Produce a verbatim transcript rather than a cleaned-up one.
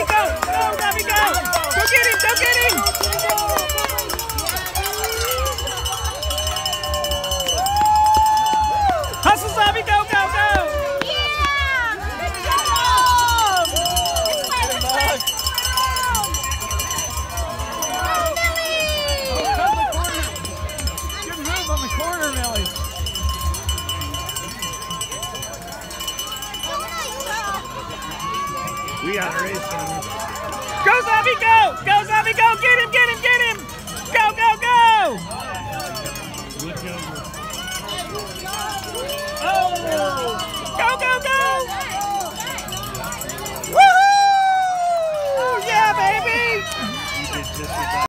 Xavi, go! Go, Xavi, go! Go get him, go get him! Hustle, Xavi, go, go, go! Yeah! Good job! This way, this way! Oh, Millie! Good move on the corner, Millie. We got a race coming. Go, Xavi, go! Go, Xavi, go! Get him, get him, get him! Go, go, go! Oh! Go, go, go! Woohoo! Yeah, baby!